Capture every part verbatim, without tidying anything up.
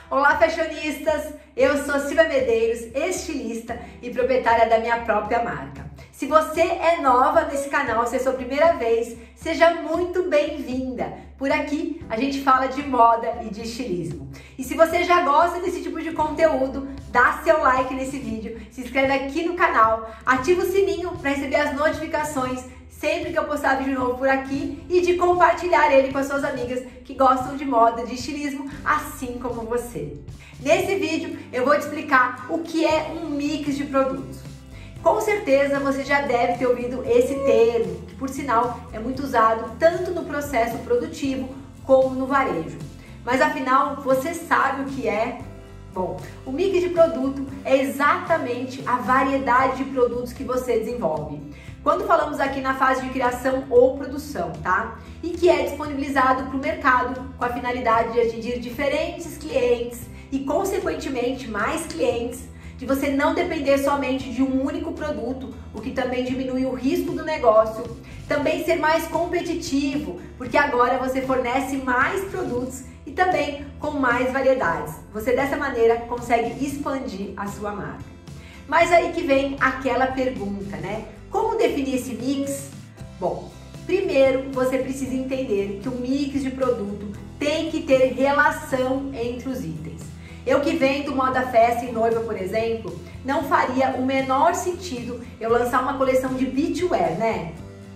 Olá, fashionistas! Eu sou Silvia Medeiros, estilista e proprietária da minha própria marca. Se você é nova nesse canal, se é sua primeira vez, seja muito bem-vinda! Por aqui a gente fala de moda e de estilismo. E se você já gosta desse tipo de conteúdo, dá seu like nesse vídeo, se inscreve aqui no canal, ativa o sininho para receber as notificações sempre que eu postar vídeo novo por aqui e de compartilhar ele com as suas amigas que gostam de moda, de estilismo, assim como você. Nesse vídeo eu vou te explicar o que é um mix de produtos. Com certeza você já deve ter ouvido esse termo, que por sinal é muito usado tanto no processo produtivo como no varejo. Mas afinal, você sabe o que é? Bom, o mix de produto é exatamente a variedade de produtos que você desenvolve. Quando falamos aqui na fase de criação ou produção, tá? E que é disponibilizado para o mercado com a finalidade de atingir diferentes clientes e, consequentemente, mais clientes, de você não depender somente de um único produto, o que também diminui o risco do negócio. Também ser mais competitivo, porque agora você fornece mais produtos e também com mais variedades. Você dessa maneira consegue expandir a sua marca. Mas aí que vem aquela pergunta, né? Como definir esse mix? Bom, primeiro você precisa entender que o mix de produto tem que ter relação entre os itens. Eu que vendo moda festa e noiva, por exemplo, não faria o menor sentido eu lançar uma coleção de beachwear, né?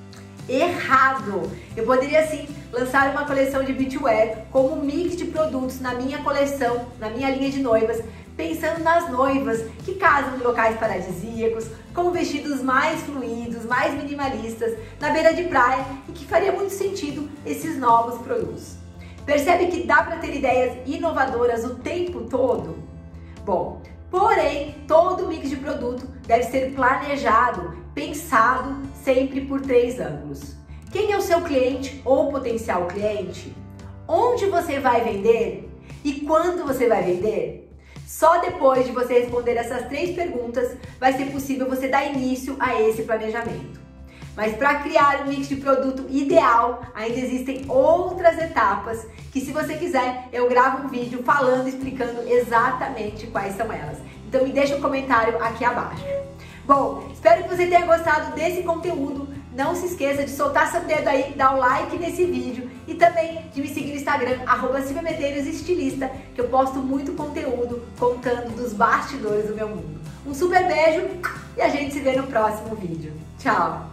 Errado! Eu poderia sim lançar uma coleção de beachwear como um mix de produtos na minha coleção, na minha linha de noivas, pensando nas noivas que casam em locais paradisíacos, com vestidos mais fluidos, mais minimalistas, na beira de praia e que faria muito sentido esses novos produtos. Percebe que dá para ter ideias inovadoras o tempo todo? Bom, porém, todo mix de produto deve ser planejado, pensado sempre por três ângulos. Quem é o seu cliente ou potencial cliente? Onde você vai vender? E quando você vai vender? Só depois de você responder essas três perguntas vai ser possível você dar início a esse planejamento. Mas para criar um mix de produto ideal, ainda existem outras etapas que, se você quiser, eu gravo um vídeo falando, explicando exatamente quais são elas. Então me deixa um comentário aqui abaixo. Bom, espero que você tenha gostado desse conteúdo. Não se esqueça de soltar seu dedo aí, dar um like nesse vídeo e também de me seguir no Instagram, arroba Silvia Medeiros Estilista, que eu posto muito conteúdo contando dos bastidores do meu mundo. Um super beijo e a gente se vê no próximo vídeo. Tchau!